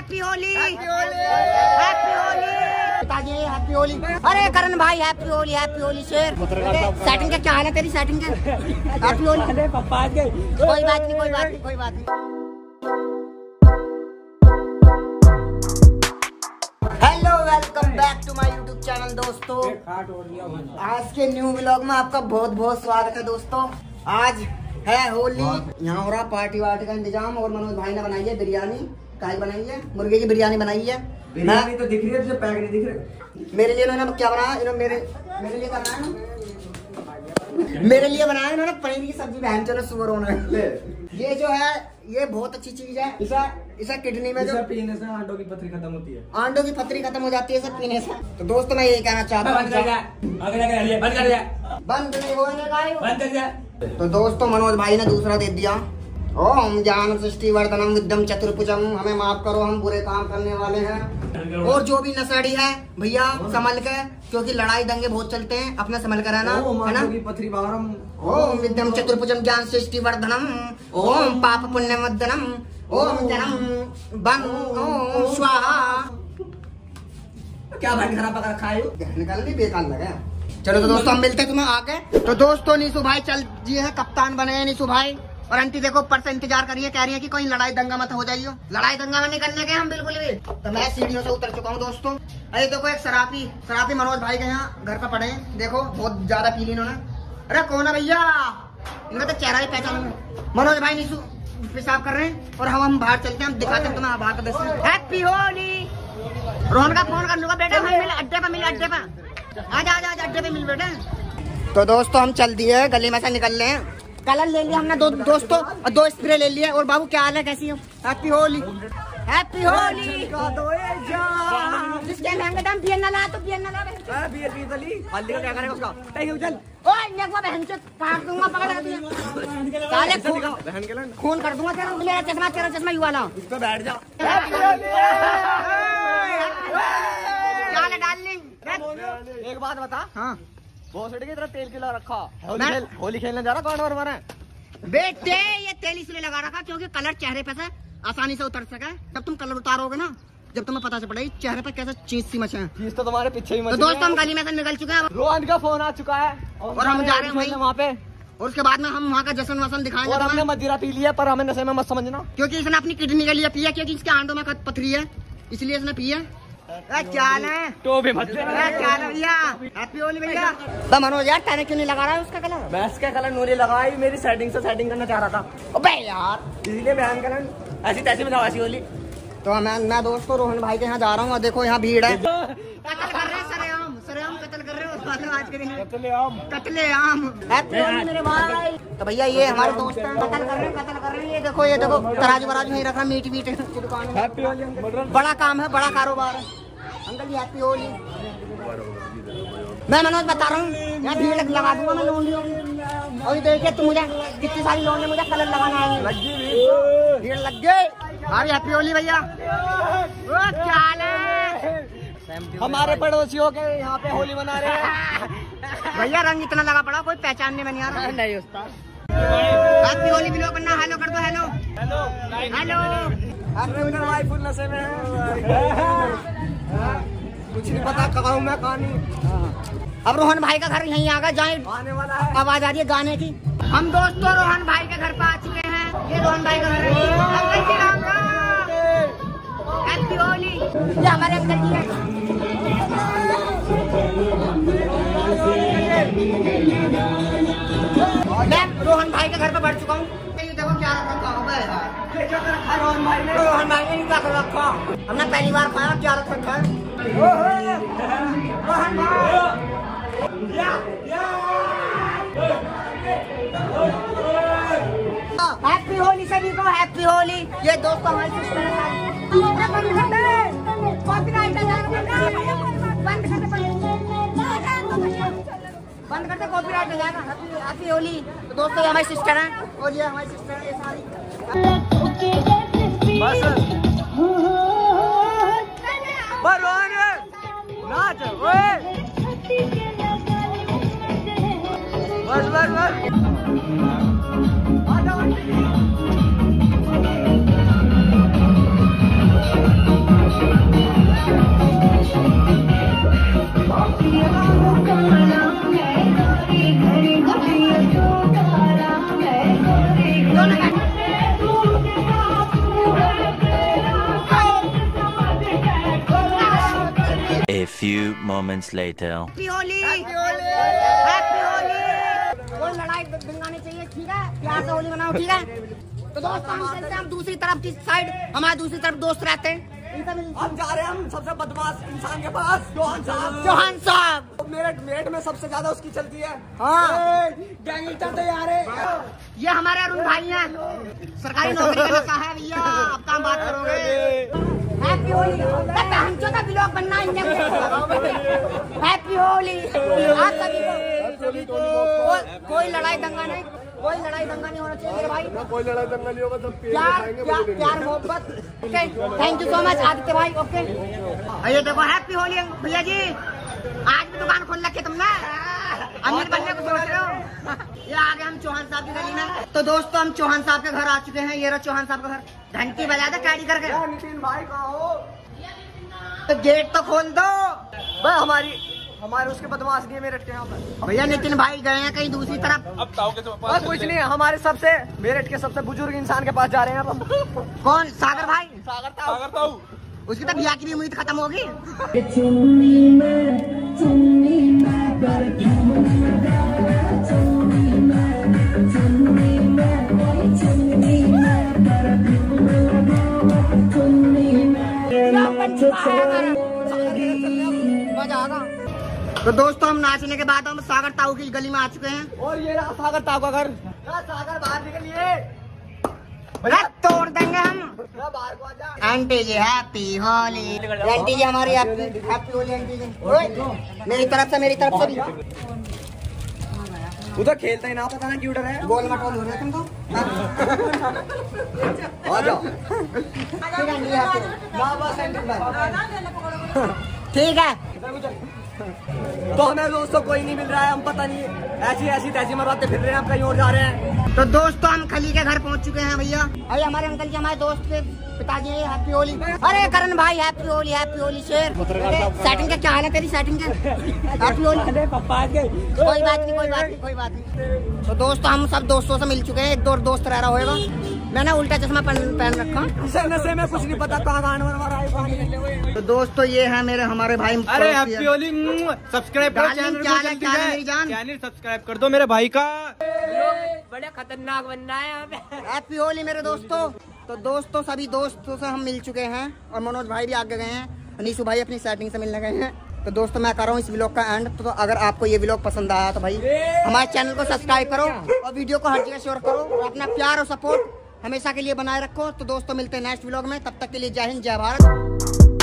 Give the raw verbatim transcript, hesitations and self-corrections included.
Happy Holi, happy Holi पिताजी, happy Holi. अरे करण भाई हैप्पी होली, हैप्पी होली शेर। सेटिंग का क्या हाल है तेरी सेटिंग का? हैप्पी होली। कोई बात नहीं, कोई बात नहीं, कोई बात नहीं। Hello, welcome back to my YouTube channel दोस्तों। आज के न्यू व्लॉग में आपका बहुत बहुत स्वागत है दोस्तों। आज है होली, यहाँ हो रहा पार्टी वार्टी का इंतजाम और मनोज भाई ने बनाई है बिरयानी। काई बनाई है? मुर्गे की बिरयानी बनाई है। बिरयानी तो दिख रही है, पैक नहीं दिख रहे। मेरे लिए इन्होंने क्या बनाया? इन्होंने मेरे मेरे लिए बनाया ना, मेरे लिए बनाया इन्होंने पनीर की सब्जी। बहन चलो सुअर होना है। ये जो है ये बहुत अच्छी चीज है। इसे इसे किडनी में जो पीने से आंडों की पथरी खत्म होती है, आंडों की पथरी खत्म हो जाती है इसे पीने से। तो दोस्तों मैं यही कहना चाहता हूँ, बंद कर दिया, बंद नहीं होने। तो दोस्तों मनोज भाई ने दूसरा दे दिया। ओम ज्ञान सृष्टि वर्धनम विद्यम चतुर्भुजम, हमें माफ करो हम बुरे काम करने वाले हैं। और जो भी नशेड़ी है भैया संभल के, क्योंकि लड़ाई दंगे बहुत चलते हैं, अपने संभल कर रहना है ना। पथरी बारम ओम विद्यम चतुर्भुजम ज्ञान सृष्टि वर्धनम ओम पाप पुण्य मर्दनम ओम जन्म बन ओम स्वाहा। क्या भाई खराब पकड़ खाए निकालने बेकार लगा। चलो तो दोस्तों हम मिलते हैं तुम्हें आगे। तो दोस्तों नीशू भाई चल जी है, कप्तान बने हैं नीशू भाई। और आंटी देखो ऊपर से इंतजार करिए, कह रही है कि कोई लड़ाई दंगा मत हो जाइयो। लड़ाई दंगा में नहीं करने के हम बिल्कुल भी। तो मैं सीढ़ियों से उतर चुका हूँ दोस्तों। अरे देखो एक शराबी शराबी मनोज भाई के यहाँ घर पर पड़े हैं। देखो बहुत ज्यादा पी ली इन्होंने। अरे कौन है भैया? इनका तो चेहरा ही पहचान। मनोज भाई नीशू पेशाब कर रहे हैं और हम हम बाहर चलते हैं, हम दिखाते हैं तुम्हें बाहर का दृश्य। हैप्पी होली। रोहन का फोन कर लूंगा बेटा, हम मिल अड्डे पर, मिल अड्डे पर, आजा आजा आजा अड्डे पे मिल बेटा। तो दोस्तों हम चल दिए, गली में से निकल रहे हैं। कलर ले लिया हमने दो दोस्तों और दो स्प्रे ले लिया। और बाबू क्या हाल है, कैसी हो? Happy Holi, happy Holi. जिसके महंगे दाम पियर ना ला तो पियर ना ला। बियर पी चली हल्दी का क्या करेगा उसका? चल चल ओए नेक वो बहन से काट दूंगा, पकड़ के साले बहन के लन खून कर दूंगा तेरा। मेरा चश्मा तेरा चश्मा यू वाला, इस पे बैठ जा। क्या ले डार्लिंग एक बात बता। हाँ बहुत की तरह तेल किला रखा। होली, खेल, होली खेलने जा रहा कौन और मारे बेटे? ये तेल इसलिए लगा रखा क्योंकि कलर चेहरे पे से आसानी से उतर सके। जब तुम कलर उतारोगे ना, जब तुम्हें पता चल पड़ेगा चेहरे पे कैसे चीज सी मचे हैं। चीज तो तुम्हारे पीछे ही मची। तो दोस्तों हम गली में से निकल चुके हैं। रोहन का फोन आ चुका है और हम जा रहे हैं वहाँ पे। और उसके बाद में हम वहाँ का जश्न वसन दिखाएंगे। और हमने मदिरा पी लिया, पर हमें नशे में मत समझना, क्योंकि इसने अपनी किडनी के लिए पिया, क्योंकि इसके आंडों में पथरी है, इसलिए इसने पिया। क्या है तो भी मत भैया। हैप्पी होली भैया। तो मनोज यार टैने क्यों नहीं लगा रहा है उसका कलर? मैं इसका कलर नूरी लगाई, मेरी सेटिंग से सेटिंग करना चाह रहा था। अबे यार इसलिए बयान कलर ऐसी तैसी में ऐसी होली। तो मैं मैं दोस्तों रोहन भाई के यहाँ जा रहा हूँ और देखो यहाँ भीड़ है। कत्ल कर रहे हैं सरेआम, सरेआम कत्ल कर रहे हो आज के दिन। कत्लेआम, कत्लेआम। हैप्पी होली मेरे भाई। तो भैया ये हमारे दोस्त हैं, कत्ल कर रहे हैं, कत्ल कर रहे हैं। ये देखो ये देखो तराजू वराजू नहीं रखा, मीट वीट की दुकान है। हैप्पी होली। बड़ा काम है, बड़ा कारोबार है अंकल जी। हैप्पी होली। मैं मनोज बता रहा हूँ, यहाँ भीड़ लगा दूंगा मैं लोंडियों की। और देखिए तुम मुझे कितनी सारी लोंडे मुझे कलर लगाना है। भीड़ लग गई। अरे हैप्पी होली भैया। क्या हाल है? हमारे पड़ोसियों के यहाँ पे होली मना रहे हैं भैया। रंग इतना लगा पड़ा कोई पहचानने में नहीं आ रहा। नहीं उस्ताद। हैप्पी होली भी लोग करना। हेलो कर दो, हेलो हेलो हेलो। फुल नशे में कुछ नहीं पता कहाँ हूँ मैं, कहाँ नहीं। अब रोहन भाई का घर यहीं आ गया, जाए आने वाला है। आवाज आ रही है गाने की। हम दोस्तों रोहन भाई के घर पे आ चुके हैं। ये रोहन भाई का घर है। अंकल जी राम राम, हैप्पी होली। ये हमारे अंकल जी है। मैं रोहन भाई के घर पे बढ़ चुका हूँ। देखो क्या रखा है रोहन भाई ने। रोहन भाई ने क्या रखा? हमने पहली बार खाया, क्या रखा है रोहन भाई। हैप्पी होली सभी को, हैप्पी होली। ये दोस्तों हमारे बंद करते कॉपीराइट हो जाएगा। हैप्पी होली। तो दोस्तों ये हमारी सिस्टर हैं और ये हमारी सिस्टर है, ये सारी नाच बस बस बस। A few moments later. Happy Holi, happy Holi. कोई लड़ाई दंगा नहीं चाहिए, ठीक है? प्यार से होली मनाओ, ठीक है? तो दोस्तों हम चलते हैं, हम दूसरी तरफ की साइड, हमारे दूसरी तरफ दोस्त रहते हैं। हम जा रहे हैं हम सबसे बदमाश इंसान के पास, चौहान साहब। चौहान साहब मेरठ मेरठ में सबसे ज्यादा उसकी चलती है। हाँ, गैंगस्टर तैयार है। ये हमारे अरुण भाई हैं, सरकारी नौकरी का नशा है भैया। अब काम बात करोगे। हैप्पी होली। हम जो ब्लॉग बनना है हैप्पी होली आप सभी को। कोई कोई लड़ाई दंगा नहीं, कोई लड़ाई दंगा नहीं होना चाहिए मेरे भाई। कोई लड़ाई दंगा नहीं होगा, सब प्यार प्यार प्यार मोहब्बत। Okay, thank you so much Aditya भाई। ओके, ये देखो हैप्पी होली भैया जी। आज भी दुकान खोल रखी तुमने, अमीर बनने को सोच रहे हो। ये आ गए हम चौहान साहब की गली में। तो दोस्तों हम चौहान साहब के घर आ चुके हैं। ये रहा चौहान साहब का घर। घंटी बजा दे कैडी करके। नितिन भाई कहाँ हो? तो गेट तो खोल दो भाई। हमारी हमारे उसके बदमाश नहीं है मेरठ के यहाँ पर। भैया। नितिन भाई गए हैं कहीं दूसरी तरफ। अब ताऊ के पास कुछ नहीं है, हमारे सबसे मेरठ के सबसे बुजुर्ग इंसान के पास जा रहे हैं अब हम। कौन? सागर भाई। सागर ताऊ। सागर ताऊ। उसकी तो भैया की भी उम्मीद खत्म होगी। मजा आगा। तो दोस्तों हम नाचने के बाद हम सागर ताऊ की गली में आ चुके हैं। और ये रहा सागर ताऊ का घर। सागर बाहर निकलिए, तोड़ देंगे हम। बाहर को आजा। Aunty ji happy Holi. Aunty ji हमारी हैप्पी होली। आंटी जी मेरी तरफ से, मेरी तरफ से भी। उधर खेलता ही ना, पता ना क्यों डर है। गोल मटोल हो रहे हैं तुमको। आ जाओ। ठीक है। तो हमें दोस्तों कोई नहीं मिल रहा है, हम पता नहीं ऐसी ऐसी तैसी मरवाते फिर रहे हैं, हम कहीं और जा रहे हैं। तो दोस्तों हम खली के घर पहुंच चुके हैं भैया। अरे हमारे अंकल जी, हमारे दोस्त के पिताजी हैं। हैप्पी होली। अरे करण भाई हैप्पी होली, हैप्पी होली शेर। सेटिंग का क्या हाल है तेरी? सेटिंग का हैप्पी होली। पप्पा के कोई बात नहीं, कोई बात नहीं, कोई बात नहीं। तो दोस्तों हम सब दोस्तों से मिल चुके हैं। एक दो दोस्त रह रहा होगा। मैंने उल्टा चश्मा पहन रखा। नशे में कुछ नहीं पता कहाँ गान रहा है। तो दोस्तों ये है मेरे हमारे भाई। अरे हैप्पी होली। सब्सक्राइब करो चैनल चैनल सब्सक्राइब कर दो मेरे भाई का। बड़े खतरनाक बन रहा है यहाँ पे। हैप्पी होली मेरे दोस्तों। तो दोस्तों सभी दोस्तों से हम मिल चुके हैं और मनोज भाई भी आगे गए हैं। नीशू भाई अपनी सेटिंग से मिलने गए हैं। तो दोस्तों मैं कर रहा हूँ इस व्लॉग का एंड। तो, तो अगर आपको ये व्लॉग पसंद आया तो भाई हमारे चैनल को सब्सक्राइब करो और वीडियो को हर जगह शेयर करो और अपना प्यार और सपोर्ट हमेशा के लिए बनाए रखो। तो दोस्तों मिलते हैं नेक्स्ट व्लॉग में, तब तक के लिए जय हिंद, जय भारत।